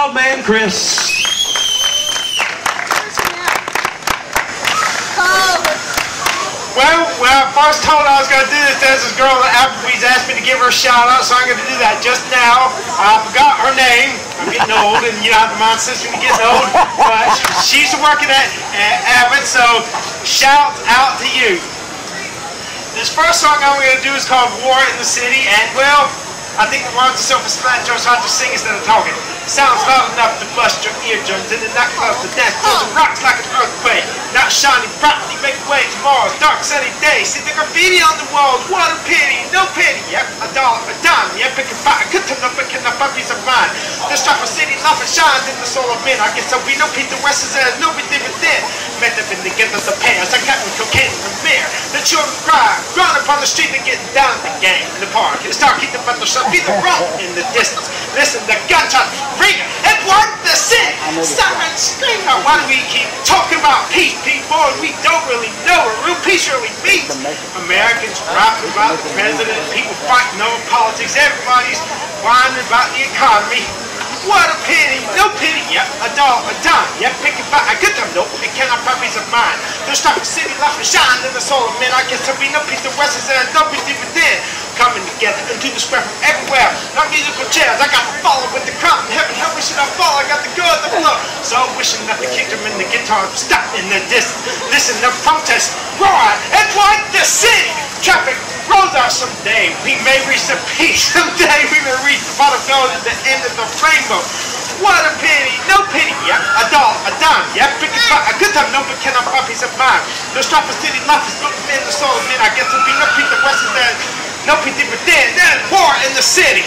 Wild Man Chris. Well, when I first told her I was going to do this, there's this girl at Applebee's asked me to give her a shout out, so I'm going to do that just now. I forgot her name. I'm getting old, and you know how the mind system gets old. But she's working at Abbott, so shout out to you. This first song I'm going to do is called War in the City, and well, I think the words are self-explanatory, so I just sing instead of talking. Sounds loud enough to bust your eardrums, and the nightclubs to dance floors and rocks like an earthquake. Not shining brightly, make way tomorrow's dark sunny day. See the graffiti on the walls, what a pity, no pity. Yep, $1, a dime, yep, pick a fight, a good time, no picking up puppies of mine. This type of city love and shines in the soul of men. I guess there'll be no Pete the West as no be different then. Met them in together the pants, I got with cocaine from beer. The children cry, growing up on the street and getting down at the game in the park. It's dark, keep the battle shut, be the rump in the distance. Listen, the gunshots ring and what the city. Stop and scream. Now, why do we keep talking about peace, people? And we don't really know what real peace really means. Americans rapping about the president, people fighting over politics, everybody's whining about the economy. What a pity, no pity, yep, $1, a dime, yep, pick it back, a good time, nope, it cannot puppies of mine. This type of city life and shine in the soul of men. I guess there'll be no peace the West is there, no peace even then. Coming together into the square from everywhere, not musical chairs, I got to follow with the crowd. In heaven, help me should I fall, I got to go at the floor. So wishing that the kingdom and the guitar stop in the distance. Listen to protest, roar, and like the city. Traffic rolls out someday, we may reach the peace. Someday we may reach the bottom goal at the end of the rainbow. What a pity, no pity, yep, $1, a dime, yep, pick it back, a good time, no but cannot puppies of mine. The strap of city life is built within the soul of men. I guess there'll be no peace, the West is there, no peace within. There's war in the city.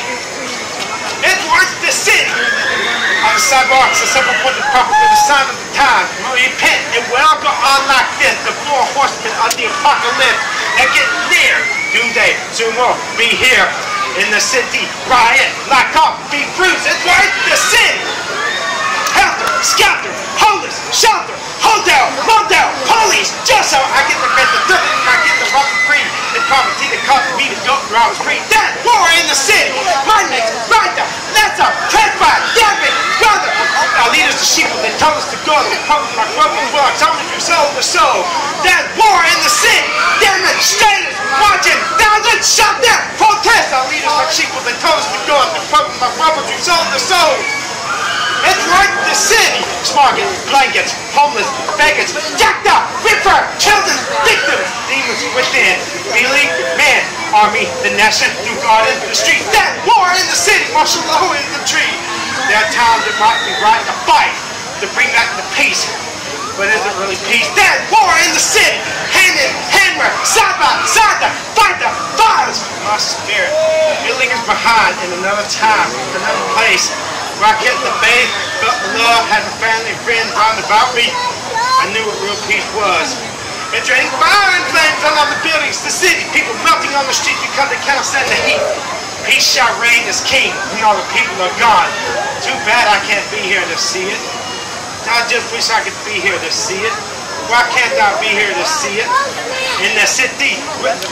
It wants the city. On the sidewalks, the several pointed prophet with the sign of the time. Repent, it will go on like this. The 4 horsemen of the apocalypse are getting near. Doomsday soon will be here. In the city, riot, like off, be bruised. It's like the city. Helter, skelter, homeless, shelter, hotel, motel, police. Just so I get the rent, the third, I get the rock free. It's poverty that caused me to go through our street. That war in the city. My next, right there, let's up, transpire, dabbing, brother. Our leaders, the sheep, they told us to go. They promised my broken works, only from soul to soul. That war in the city. Demonstrators marching, thousands shut down, protest. Our leaders, like sheep, they told us to go. They promised my broken from soul to soul. It's like the city. Smogging, blankets, homeless, beggars, jacked up, ripper, children, victims, demons within. Beleaguered men, army, the nation, through God into the street. That war in the city, martial law in the tree. There are times it might be right to fight, to bring back the peace. But is it really peace? That war in the city, hand in hand, side by side, to fight the violence. My spirit, it lingers behind in another time, another place. Where I kept the faith, felt the love, had a family, friends round about me. I knew what real peace was. It drained fire and flames on all the buildings, the city, people melting on the street because they cannot stand the heat. Peace shall reign as king when all the people are gone. Too bad I can't be here to see it. I just wish I could be here to see it. Why can't I be here to see it? In the city,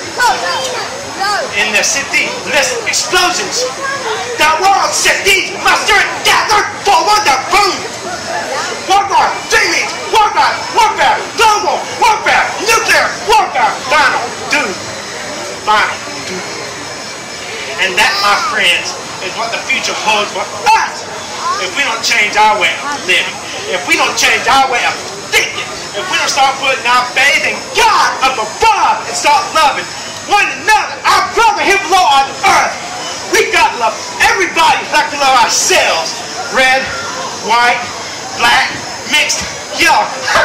listen, explosions. The world cities mustered, gathered forward the boom. Warfare, dreaming, warfare, global warfare, nuclear warfare, final doom, final doom. And that, my friends, is what the future holds for us. If we don't change our way of living, if we don't change our way of thinking, if we don't start putting our faith in God up above and start loving one another, our brother here below on earth, we got to love everybody like we love ourselves. Red, white, black, mixed, yellow.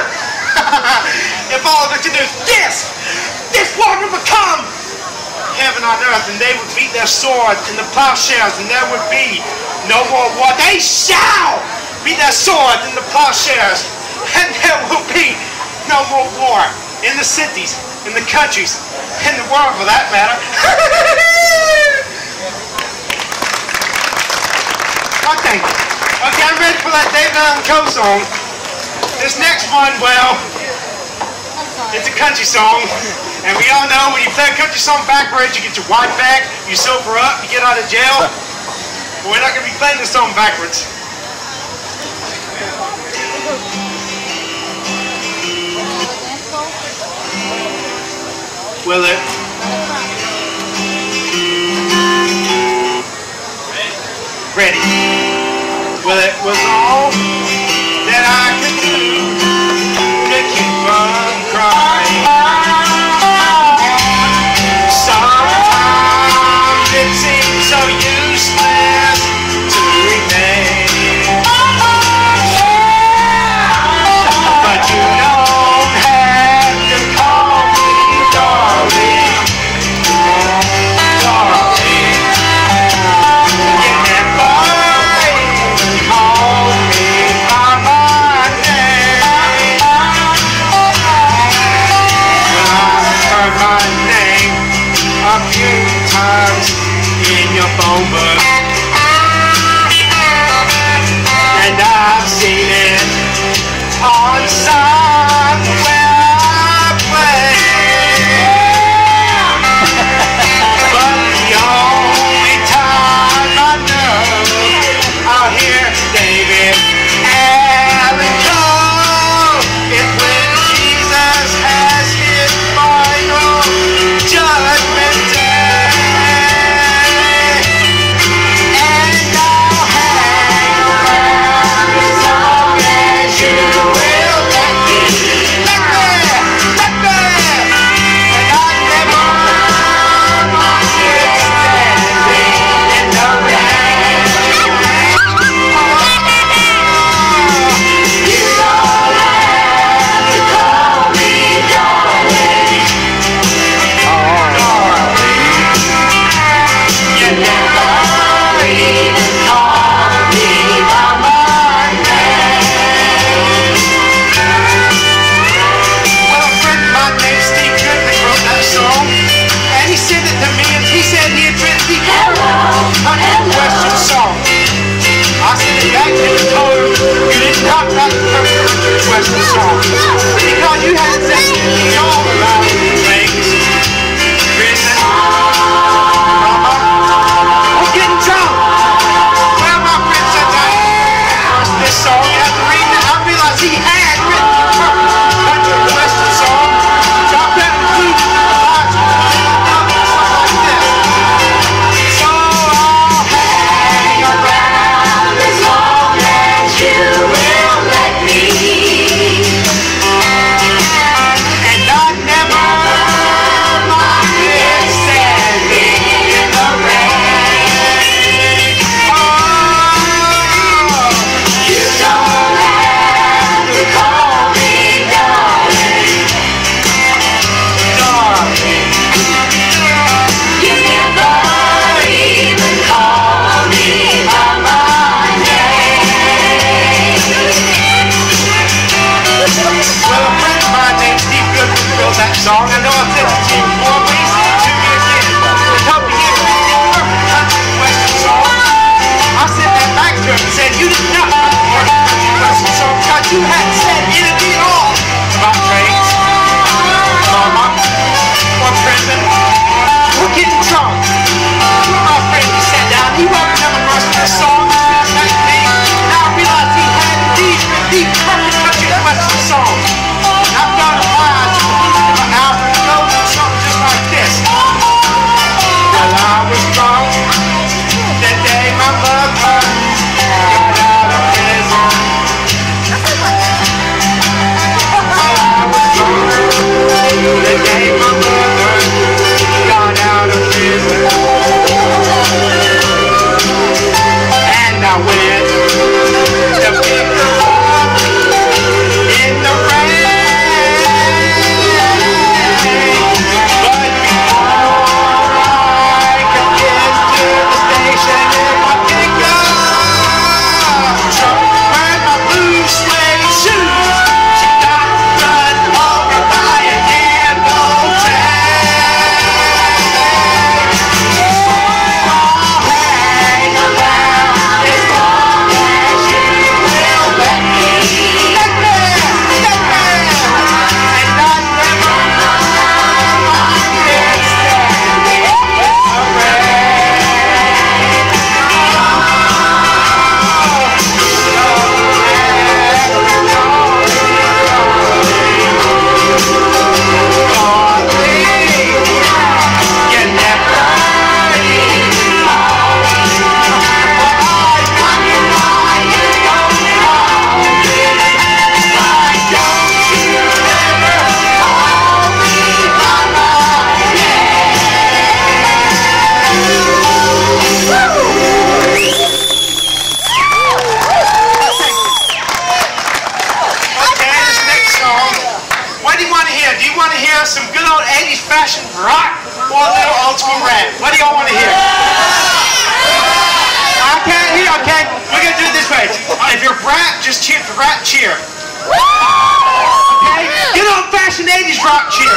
If all of us can do this world would become heaven on earth, and they would beat their swords in the plowshares, and there would be no more war. They shall beat their swords in the plowshares, and there will be no more war in the cities, in the countries, in the world for that matter. Oh, thank you. Okay, I'm ready for that David Allen Coe song. This next one, well, it's a country song. And we all know when you play a country song backwards, you get your wife back, you sober up, you get out of jail. But we're not going to be playing this song backwards. Will it? Ready. Well, it was all that I could do to keep from crying. Sometimes it seems so useless to remain, but you don't have to call me darling, darling. You never even call me by my name. Well, I've heard my name a few times in your phone book, and I've seen it on sign where I play. But the only time I know I'll hear David Allen call is when Jesus has his final judgment day. And I'll hang around as long as you will let me. Let me. And I never mind standing in the rain. You don't have to call me darling, darling. You never even call me by my name. Well, a friend of mine named Steve Goodman wrote that song, and he sent it to me, and he said he had written the Western song. I sent it back to him and told him you didn't talk about the Western song because you hadn't said anything at all about things written. I'm getting drunk. Well, my friend said this song, you have to read it. I realized he had written the perfect country Western song, so I better include it in the box and stuff like this. So I'll hang around as long as you will let me, and I never minded standing in the rain. Oh, you don't have to call me darling, darling. You never even call me by my name. Well, a friend of mine named Steve Goodman wrote that song. I know I've said it to you before, but he sent it to me again. He told me he had written the perfect country Western song. I sent that back to him and said, you didn't know about the perfect country Western song because you hadn't said anything at all about trains, mama, or prison, or getting drunk. My friend, he sat down, he wrote another verse of the song, and sent it back to me, and I realized he had indeed written the perfect country Western song. I've got a line to the end of an album that goes something just like this. Well, I was drunk that day my mother got out of prison. Well, I was drunk the day my mother got out of prison. And I went to pick her up in the rain. But before I could get to the station in my pickup truck, wearing my blue suede shoes, she got run over by a yellow tag. I'll hang around as long as you will 80s fashion rock or a little old school rap? What do y'all want to hear? I can't hear, okay? We're going to do it this way. If you're rap, just cheer. For rap, cheer. Okay? Good old fashioned 80s rock cheer.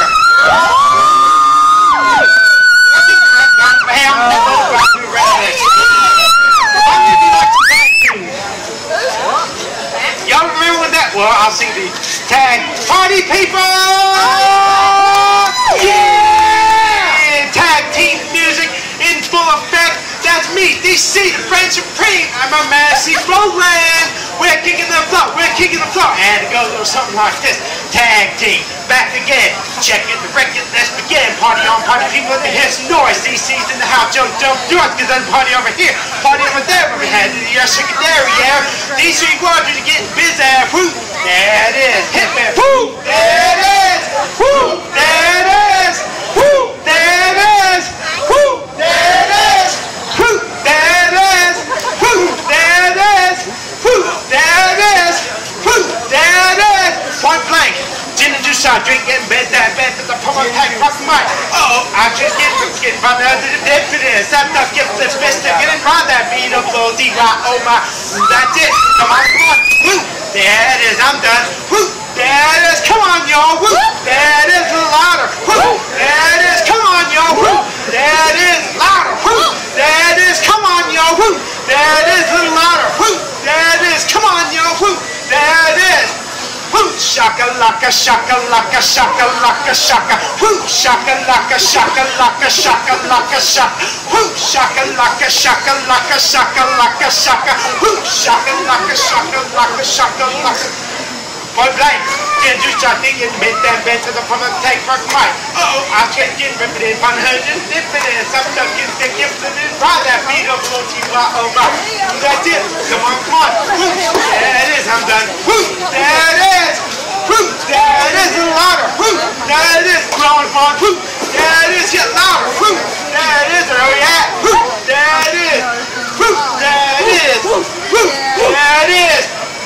Hey, I'm going to go back to rednecks. I'm going to be like some tag team. Y'all remember when that? Well, I'll sing the tag. Party people! Yeah! Tag team music in full effect. That's me, DC, the French Supreme. I'm a massive Roland. We're kicking the floor, we're kicking the floor. And it goes something like this. Tag team, back again. Check it, the record, let's begin. Party on, party people, let me hear some noise. DC's in the house, jump, jump, do it. Cause then party over here, party over there. We're headed to your secondary, yeah. DC Roger to get busy. Woo, there it is. Hit me. Woo, there it is. Woo, there it is. Woo, there it is. Woo, there it is. Woo, there it is. Woo, there it is. Woo, there it is. Woo, there it is. Point blank. Gin and juice, I drink in bed, that bed, but the pump pack, rock my. Uh-oh, I just get right under the dip for this. I'm not getting this best to get in front of that beat up, low D, oh my. That's it. Come on, come on. Woo, there it is. I'm done. Woo, there it is. Come on, y'all. Woo, there it is. A little louder. Woo, there it is. Come on, y'all. Woo, there it is. Louder. Woo, there it is. Come on, y'all. Woo, there it is. A little louder. Woo, there it is. Come on, y'all. Woo, there it is. Woo, shaka laka shaka laka shaka laka shaka. Woo, shaka laka shaka laka shaka laka shaka. Woo, shaka laka shaka laka shaka laka shaka. Woo, shaka laka shaka laka shaka laka. Point blank. Get you start thinking, bend that bend to the front of the tank for my. Uh-oh, I can't get ripping in, fun hundred, dipping in, some duck is the gift of this ride that beat up low T oh my. That's it. Come on, come on. Woo, there it is, I'm done. Woo, there it is. Woo, there it is, a little louder. Woo, there it is, growing fun. Woo, there it is, get louder. Woo, there it is, where we at? Woo, there it is. Woo, there it is. Woo, there it is.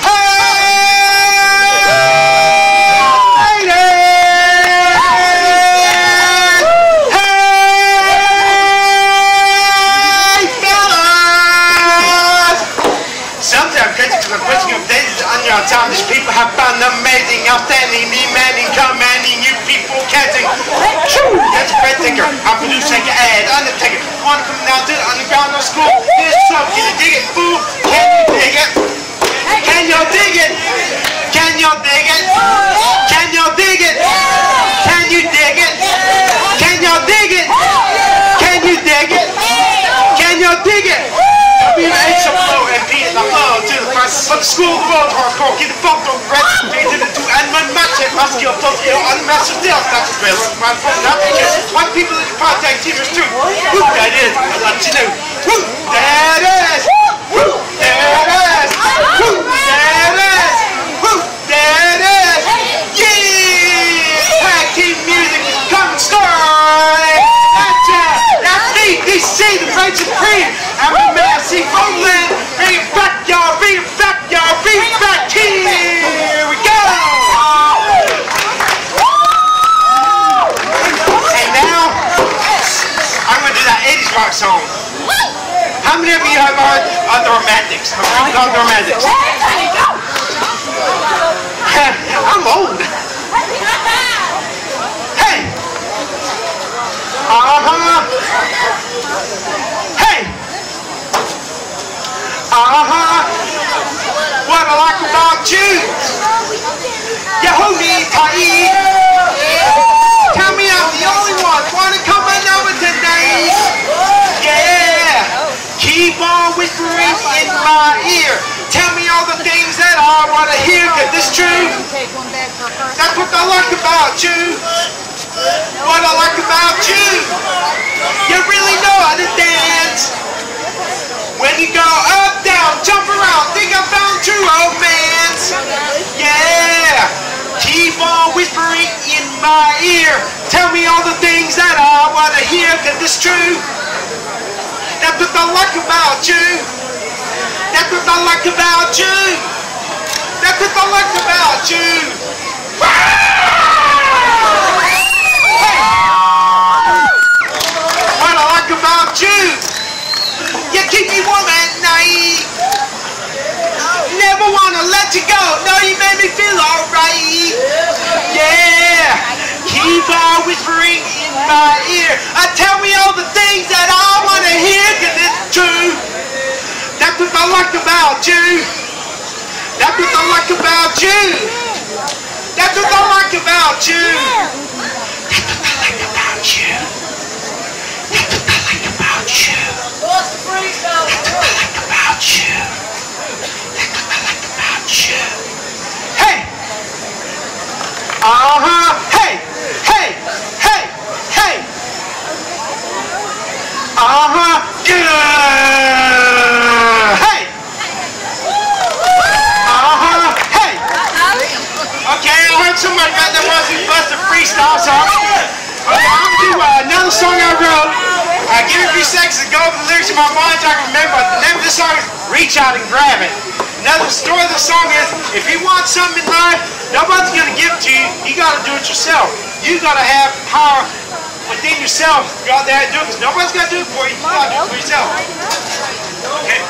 These people have found amazing, outstanding, demanding, commanding. You people can't sing. That's a great thinker. I produce, take an ad, undertaker. Want to come down to the underground of school? This song, can you dig it, fool? Can you dig it? Can y'all dig it? Can y'all dig it? Can y'all dig it? Can you dig it? Can y'all dig it? Can you dig it? Can y'all dig it? WH flow and P in the flow to the front. But the school road hardcore, get the funk on red. Pay to the two and one match it. My skill flow skill unmatched still. That's a drill. My phone not because one people in the contact team is true. Woo, that is. I let you know. Woo, that is. Woo, that is. Woo, that is. Woo, that is. Yeah! Tag team music, come start. That's me, DC, the French Supreme. I'm a massive Roland. Bring it back, y'all. Bring it back, y'all. Bring it back. Here we go. And now, I'm going to do that 80s rock song. How many of you have heard of the Romantics? Have you heard of the Romantics? I'm old. Hey. Hey! What I like about you? You hold me tight. Tell me I'm the only one. Wanna come over tonight? Yeah! Keep on whispering in my ear. Tell me all the things that I wanna hear. Cause it's true. That's what I like about you. What I like about you, you really know how to dance. When you go up, down, jump around, think I found true romance. Yeah, keep on whispering in my ear. Tell me all the things that I want to hear, cause it's true. That's what I like about you. That's what I like about you. That's what I like about you. Hey! let you go. No, you made me feel alright. Yeah. Keep on whispering in my ear. Tell me all the things that I want to hear, cause it's true. That's what I like about you. That's what I like about you. That's what I like about you. That's what I like about you. That's what I like about you. That's what I like about you. That's what I like about you. Hey! Hey! Hey! Hey! Hey! Good! Hey! Hey! Okay, I heard somebody got that was who busted freestyle, so I'm gonna do another song I wrote. Give me a few seconds to go over the lyrics in my mind so I can remember. The name of this song is Reach Out and Grab It. Now the story of the song is, if you want something in life, nobody's gonna give it to you. You gotta do it yourself. You gotta have power within yourself. Go out there and do it, because nobody's gonna do it for you. You gotta do it for yourself. Okay.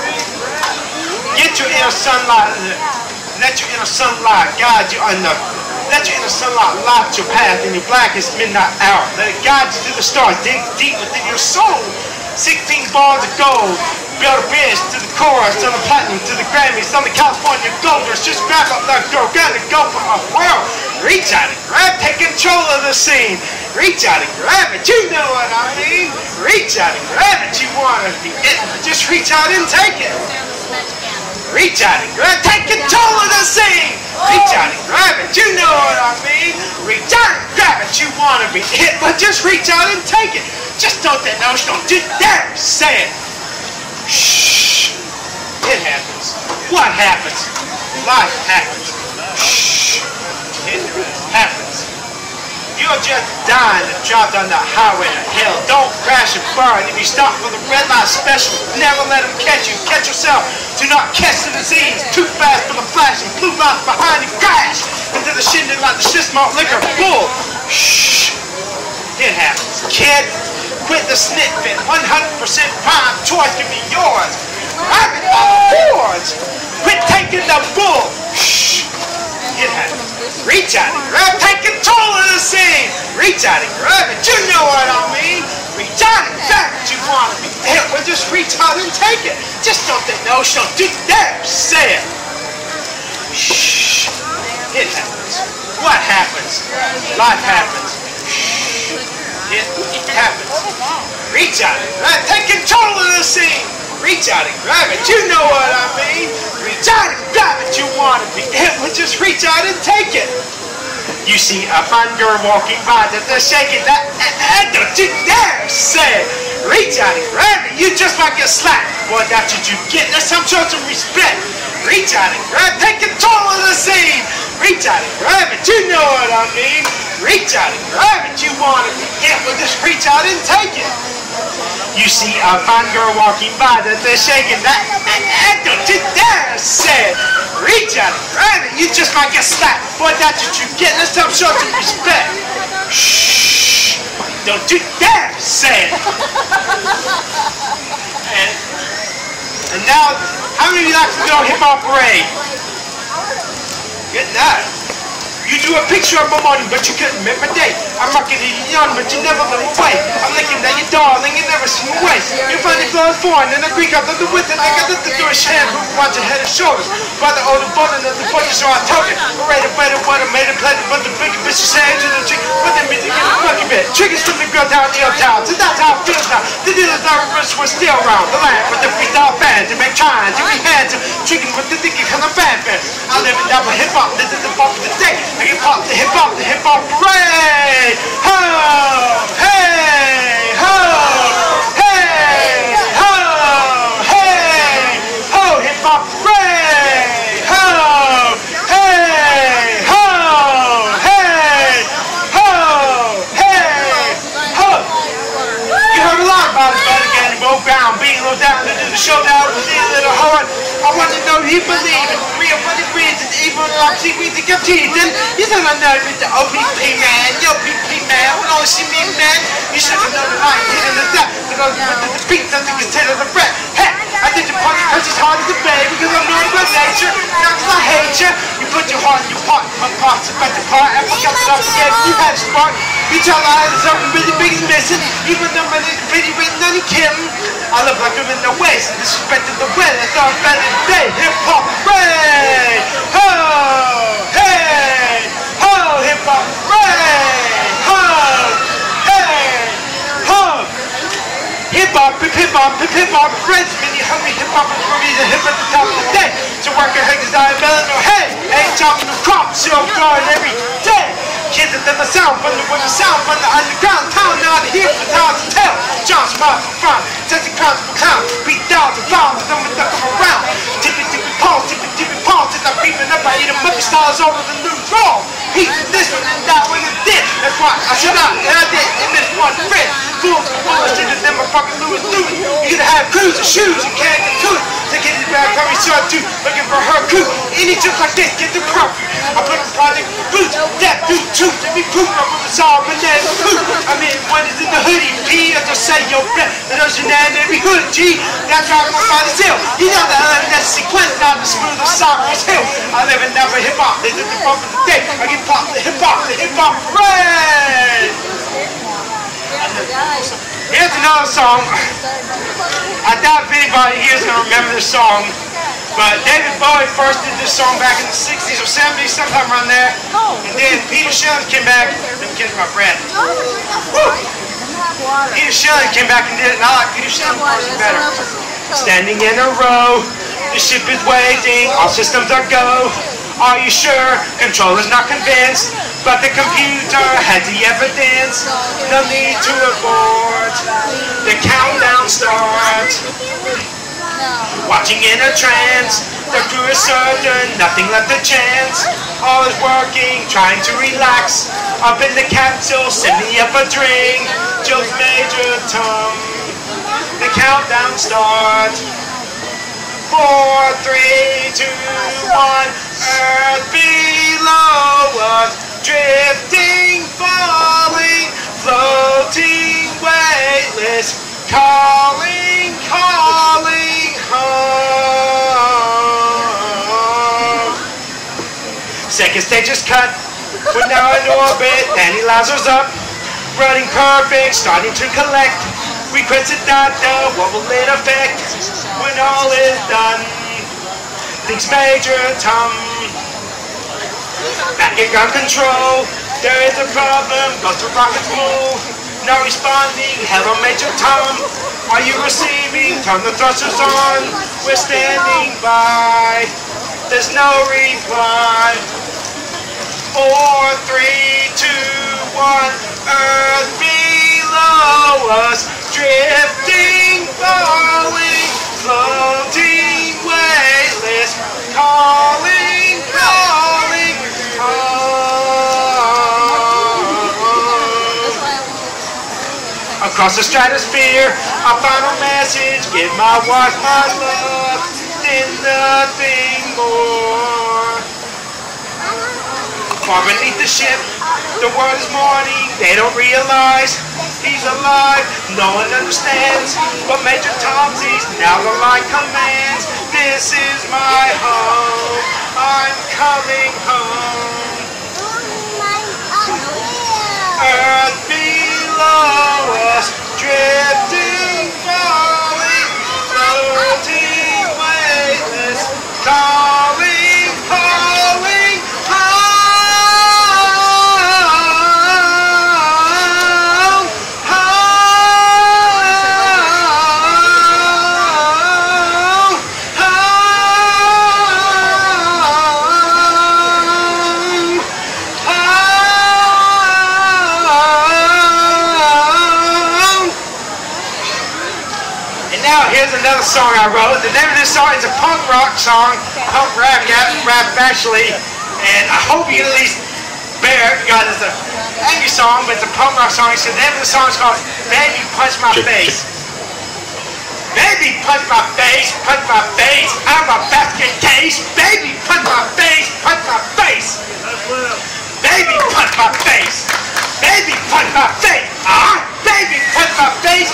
Get your inner sunlight. Let your inner sunlight guide you under. Let your inner sunlight light your path in your blackest midnight hour. Let it guide you through the stars. Dig deep within your soul. 16 bars of gold. Build a bridge to the chorus, to the platinum, to the Grammys, on the California Golders. Just grab up that girl, gotta go for a whirl. Reach out and grab, take control of the scene. Reach out and grab it, you know what I mean. Reach out and grab it, you wanna be it. Just reach out and take it. Reach out and grab, take control of the scene. Reach out and grab it, you know what I mean. Reach out and grab it, you wanna be it, but just reach out and take it. Just don't that notion, don't you dare say it. Shh. It happens. What happens? Life happens. Shh. It happens. You're just dying to drive down the highway to hell. Don't crash and burn. If you stop for the red light special, never let them catch you. Catch yourself. Do not catch the disease. Too fast for the flash and blue lights behind you. Crash into the shindig like the shit malt liquor. Bull. Shh. It happens. Kid. Quit the sniffing, 100% prime choice can be yours. Grab it by the boards. Quit taking the bull. Shh. It happens. Reach out and grab, take control of the scene. Reach out and grab it, you know what I mean. Reach out and grab it, you want to be there. Well, just reach out and take it. Just don't think no, don't do dare say it. Shh. It happens. What happens? Life happens. Shh. It happens. Reach out and grab, take control of the scene. Reach out and grab it, you know what I mean. Reach out and grab it, you want to be it. Well, just reach out and take it. You see a fun girl walking by that they're shaking that, don't you dare say it. Reach out and grab it, you just might get slapped. Boy, that's what you get, there's some sort of respect. Reach out and grab, take control of the scene. Reach out and grab it, you know what I mean. Reach out and grab it, you want to be it. Well, just reach out and take it. You see a fine girl walking by that they're shaking that, don't you dare say it. Reach out and grab it, you just might get slapped. Boy, that's what you get, let's have some respect. Shh, don't you dare say it. And now, how many of you like to go hip hop parade? Good night. You drew a picture of my morning, but you couldn't make my day. I'm rocking it young, but you never let me wait. I'm looking at your darling, you never see me wait. You find it blood foreign, and I Greek up the width, and I got the door shampoo, watch your head and shoulders. By the older button of the butcher, so I told it. Already better, what I made it better, but the bigger bitch is saying to the chick, but then me to get a fucking bit. Triggers from the girl down the uptown, so that's how it feels now. The dealers are rich, we're still around. The land with the freestyle fans, to make trying, to be hands, triggering with the dicky, cause I'm fan. I live and die for hip hop, this is the bump of the day. Hip hop parade! Ho! Hey! Ho! Hey! Ho! Hey! Ho! Hip hop parade! Ho! Hey! Ho! Hey! Ho! Hey! Ho! You heard a lot about it, but again, bow bound, being low down to do the showdown with the little hard. I want to know he believe in real money breeds and evil obviously we think of teeth. And you said I know with the OPP man, yo PP man, when all see me man, you should have known that I ain't hitting the death. Because with the beat doesn't consider the breath. Heck, I did the punch because it's hard as a baby because I'm known by nature. Not because I hate future. You put your heart in your part, put parts about the part, and forget that I forget you had a spark. You tell lies that something really big is missing. Even though my nigga pretty written on your killing. I look like I'm in the waste, disrespected the way. I thought better today. Hip hop, hooray! Ho! Hey! Ho! Hip hop, hooray! Ho! Hey! Ho! Hip hop, hip hop, friends, many hungry hip hop for me to hip at the top of the day. So work your head is dying, melon or hey, ain't chopping the crop, so guard every day. Kids that the sound from the sound from the underground town, now to hear from town to tell. John's mouth from front, testing crowds for clown, beat down to found, and then we duck them around. Tippy paws, till I'm creeping up, I eat them up, stars over the new wrong. He this one and that one and this. That's why I should not, and I did, and this one friend. Fools, shit is never fucking Louis. You gotta have crews and shoes, you can't get to it. Take it back, coming short too, looking for her crew. Any trips like this, get the crowd. I put a project boots, that dude truth, let me prove I'm with a sour banana food. I mean, one is in the hoodie, P, as I say, yo, breath, and there's your nan every hood, G. That's why I'm by the hill. You know the unnecessary sequence, not the smooth of Cypress Hill. I live in never hip hop, this is the bump of the day. I get pop, the hip hop, red! Here's another song. I doubt if anybody here is going to remember this song, but David Bowie first did this song back in the 60s or 70s, sometime around there. And then Peter Shelley came back. Let me get my breath. Peter Shelley came back and did it, and I like Peter Shelley version better. Standing in a row, the ship is waiting, all systems are go. Are you sure? Controller's not convinced, but the computer has the evidence. No need to abort. The countdown starts. Watching in a trance, the crew is certain, nothing left a chance. All is working, trying to relax. Up in the capsule, send me up a drink. Joe's Major Tom. The countdown starts. 4, 3, 2, 1. Earth below us, drifting, falling, floating, weightless, calling, calling home. Second stage is cut. We're now in orbit. Danny Lazar's up, running perfect, starting to collect. Requested data, what will it affect when all is done? Thinks Major Tom. Back at ground control, there is a problem, goes to rocket full. No responding, hello Major Tom. Are you receiving? Turn the thrusters on. We're standing by. There's no reply. 4, 3, 2, 1. Earth below us, drifting, falling, floating, weightless, calling, calling home. Across the stratosphere, our final message, give my wife my love, then nothing more. Far beneath the ship, the world is mourning, they don't realize he's alive, no one understands, but Major Tom sees now the line commands, this is my home, I'm coming home. Earth below us, drifting, falling, floating, weightless, calling, calling, here's another song I wrote. The name of this song is a punk rock song, punk rap actually, and I hope you at least bear it because it's an angry song, but it's a punk rock song. So the name of the song is called Baby Punch My Face. Baby punch my face, I'm a basket case. Baby punch my face, Baby punch my face, baby punch my face, baby punch my face,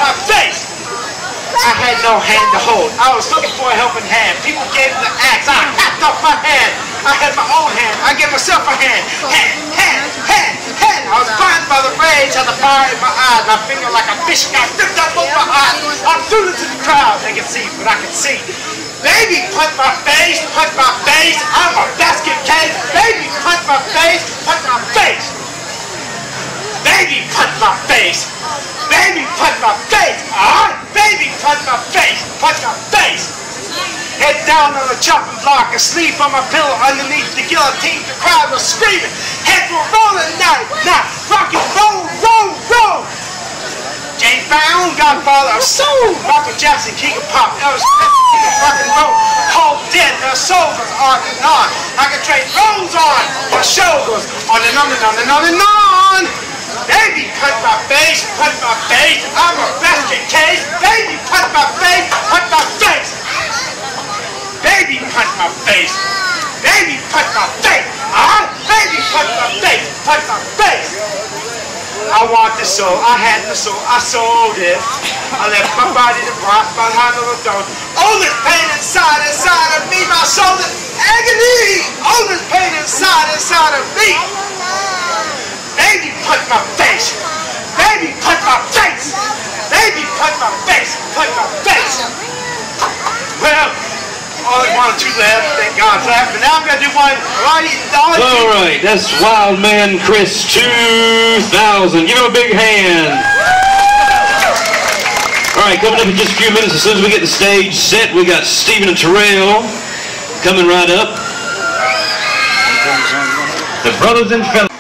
I had no hand to hold. I was looking for a helping hand. People gave me the axe. I hacked off my hand. I had my own hand. I gave myself a hand. Hand, hand, hand, hand. I was blinded by the rage, had the fire in my eyes. My finger like a fish got ripped out both my eyes. I threw it to the crowd. They can see what I can see. Baby, punch my face, punch my face. I'm a basket case. Baby, punch my face, punch my face. Baby, punch my face. Baby, punch my face. Alright, baby, punch my face, punch my face. Head down on the chopping block, asleep on my pillow underneath the guillotine. The crowd was screaming. Heads were rolling night, night, rock and roll, roll, roll. James Brown, Godfather of Soul, Michael Jackson, King of Pop, Elvis Presley, King of Rock and Roll, all dead, their soul goes on and on. Like a train rolls on, my show goes on and on and on and on and on. Baby, punch my face, punch my face. I'm a basket case. Baby, punch my face, punch my face. Baby, punch my face. Baby, punch my face. Baby, punch my face, punch my face. I want the soul, I had the soul, I sold it. I left my body to rot behind the door. Oh, this pain inside of me, my soul is agony. Oh, this pain inside of me. Baby, punch my face. Baby, punch my face. Baby, punch my face, punch my face. Well, only one or two left, thank God for that. But now I'm going to do one right. All right, that's Wild Man Chris 2000. Give him a big hand. All right, coming up in just a few minutes, as soon as we get the stage set, we got Stephen and Terrell coming right up. The brothers and fellas.